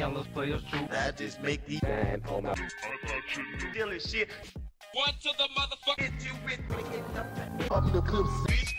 jealous players too. I just make these man on my stealing shit. One to the motherfucker. Hit you with I'm the clip.